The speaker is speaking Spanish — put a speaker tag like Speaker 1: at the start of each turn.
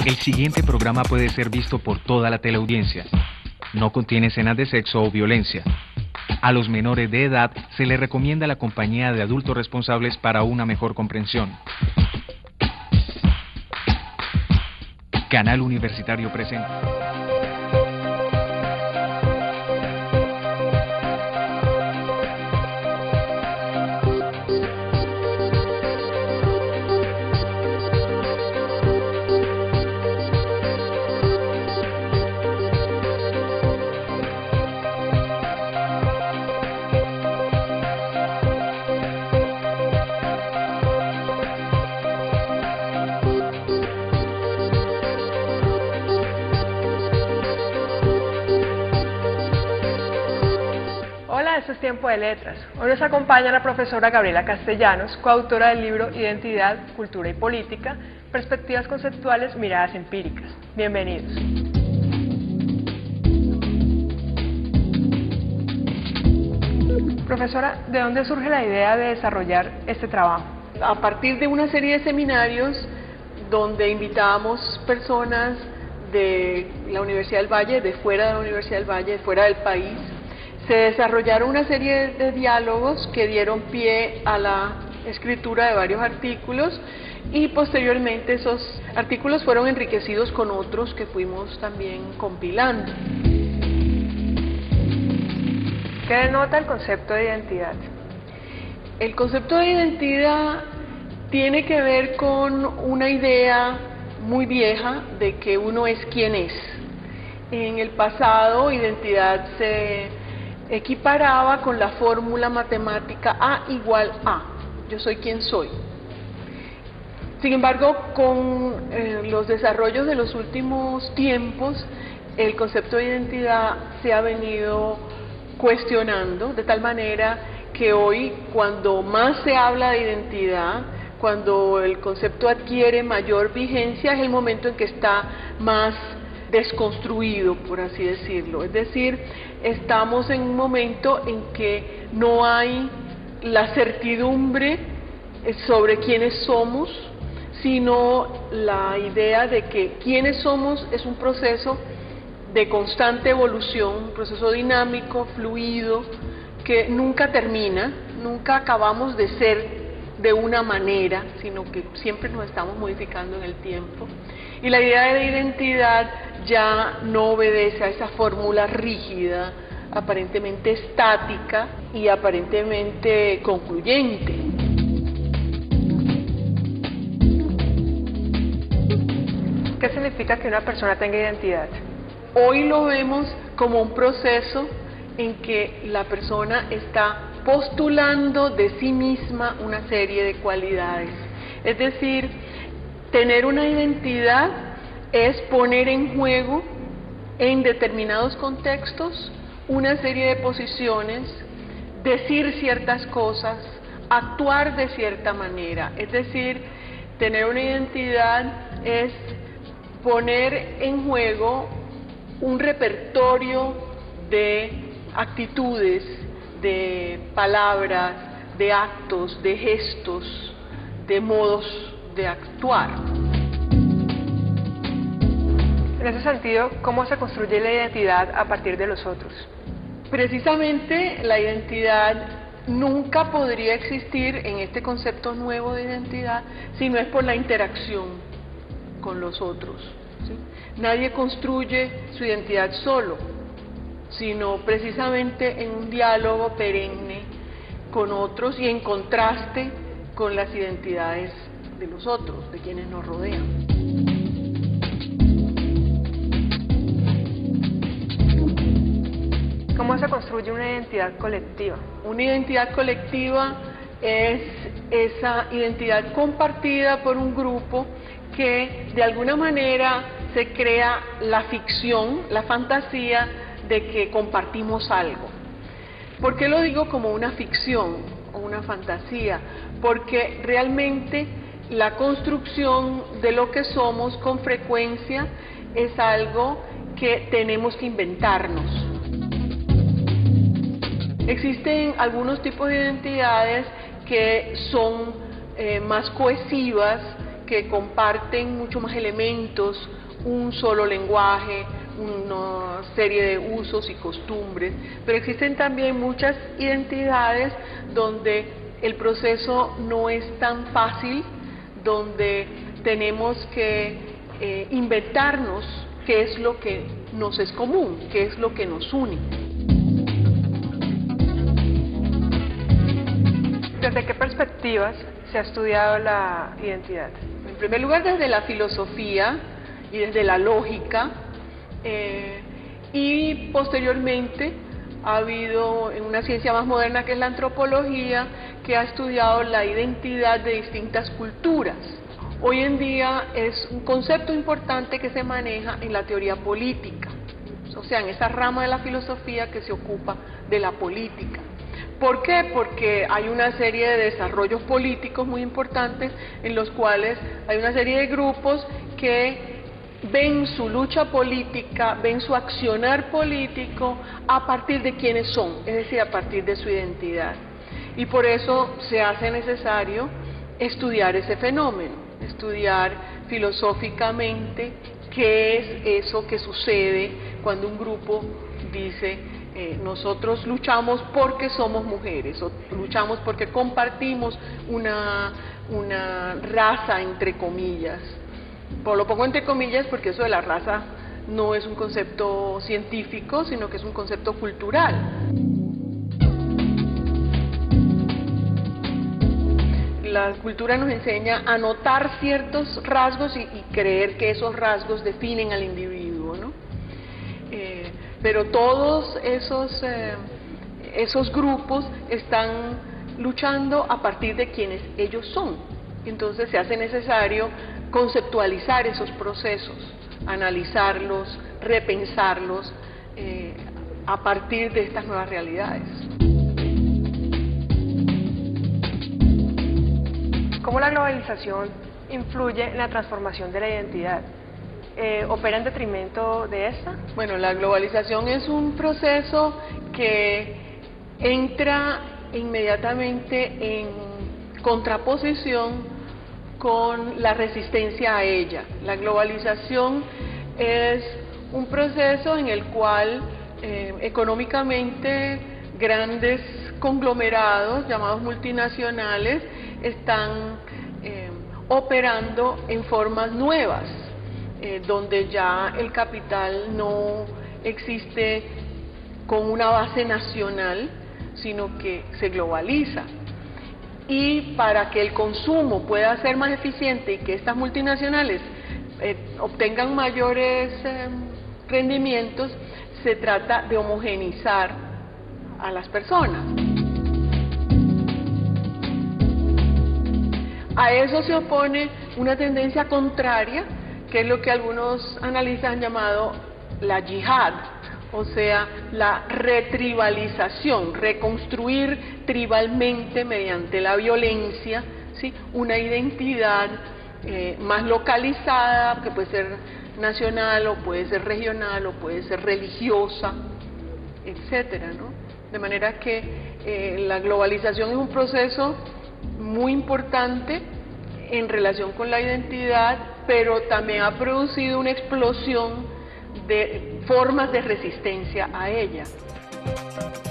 Speaker 1: El siguiente programa puede ser visto por toda la teleaudiencia. No contiene escenas de sexo o violencia. A los menores de edad se les recomienda la compañía de adultos responsables para una mejor comprensión. Canal Universitario presenta.
Speaker 2: Esto es Tiempo de Letras. Hoy nos acompaña la profesora Gabriela Castellanos, coautora del libro Identidad, Cultura y Política, Perspectivas Conceptuales, Miradas Empíricas. Bienvenidos. Profesora, ¿de dónde surge la idea de desarrollar este trabajo?
Speaker 3: A partir de una serie de seminarios donde invitábamos personas de la Universidad del Valle, de fuera de la Universidad del Valle, de fuera del país, se desarrollaron una serie de diálogos que dieron pie a la escritura de varios artículos y posteriormente esos artículos fueron enriquecidos con otros que fuimos también compilando.
Speaker 2: ¿Qué denota el concepto de identidad?
Speaker 3: El concepto de identidad tiene que ver con una idea muy vieja de que uno es quien es. En el pasado, identidad se equiparaba con la fórmula matemática A igual A, yo soy quien soy. Sin embargo, con los desarrollos de los últimos tiempos, el concepto de identidad se ha venido cuestionando, de tal manera que hoy, cuando más se habla de identidad, cuando el concepto adquiere mayor vigencia, es el momento en que está más desconstruido, por así decirlo. Es decir, estamos en un momento en que no hay la certidumbre sobre quiénes somos, sino la idea de que quiénes somos es un proceso de constante evolución, un proceso dinámico, fluido, que nunca termina, nunca acabamos de ser de una manera, sino que siempre nos estamos modificando en el tiempo. Y la idea de identidad ya no obedece a esa fórmula rígida, aparentemente estática y aparentemente concluyente.
Speaker 2: ¿Qué significa que una persona tenga identidad?
Speaker 3: Hoy lo vemos como un proceso en que la persona está postulando de sí misma una serie de cualidades. Es decir, tener una identidad es poner en juego en determinados contextos una serie de posiciones, decir ciertas cosas, actuar de cierta manera. Es decir, tener una identidad es poner en juego un repertorio de actitudes, de palabras, de actos, de gestos, de modos de actuar.
Speaker 2: En ese sentido, ¿cómo se construye la identidad a partir de los otros?
Speaker 3: Precisamente la identidad nunca podría existir en este concepto nuevo de identidad si no es por la interacción con los otros, ¿sí? Nadie construye su identidad solo, sino precisamente en un diálogo perenne con otros y en contraste con las identidades de los otros, de quienes nos rodean.
Speaker 2: ¿Cómo se construye una identidad colectiva?
Speaker 3: Una identidad colectiva es esa identidad compartida por un grupo que de alguna manera se crea la ficción, la fantasía de que compartimos algo. ¿Por qué lo digo como una ficción o una fantasía? Porque realmente la construcción de lo que somos con frecuencia es algo que tenemos que inventarnos. Existen algunos tipos de identidades que son más cohesivas, que comparten mucho más elementos un solo lenguaje, una serie de usos y costumbres, pero existen también muchas identidades donde el proceso no es tan fácil, donde tenemos que inventarnos qué es lo que nos es común, qué es lo que nos une.
Speaker 2: ¿Desde qué perspectivas se ha estudiado la identidad?
Speaker 3: En primer lugar, desde la filosofía y desde la lógica, y posteriormente ha habido en una ciencia más moderna que es la antropología, que ha estudiado la identidad de distintas culturas. Hoy en día es un concepto importante que se maneja en la teoría política, o sea, en esa rama de la filosofía que se ocupa de la política. ¿Por qué? Porque hay una serie de desarrollos políticos muy importantes en los cuales hay una serie de grupos que ven su lucha política, ven su accionar político a partir de quiénes son, es decir, a partir de su identidad. Y por eso se hace necesario estudiar ese fenómeno, estudiar filosóficamente qué es eso que sucede cuando un grupo dice nosotros luchamos porque somos mujeres, o luchamos porque compartimos una raza, entre comillas. Lo pongo entre comillas porque eso de la raza no es un concepto científico, sino que es un concepto cultural. La cultura nos enseña a notar ciertos rasgos y creer que esos rasgos definen al individuo, ¿no? Pero todos esos grupos están luchando a partir de quienes ellos son. Entonces se hace necesario conceptualizar esos procesos, analizarlos, repensarlos a partir de estas nuevas realidades.
Speaker 2: ¿Cómo la globalización influye en la transformación de la identidad? ¿Opera en detrimento de esta?
Speaker 3: Bueno, la globalización es un proceso que entra inmediatamente en contraposición con la resistencia a ella. La globalización es un proceso en el cual económicamente grandes conglomerados llamados multinacionales están operando en formas nuevas, donde ya el capital no existe con una base nacional, sino que se globaliza. Y para que el consumo pueda ser más eficiente y que estas multinacionales obtengan mayores rendimientos, se trata de homogeneizar a las personas. A eso se opone una tendencia contraria, que es lo que algunos analistas han llamado la yihad, o sea, la retribalización, reconstruir tribalmente mediante la violencia, ¿sí?, una identidad más localizada, que puede ser nacional o puede ser regional o puede ser religiosa, etcétera, ¿no? De manera que la globalización es un proceso muy importante en relación con la identidad, pero también ha producido una explosión de formas de resistencia a ella.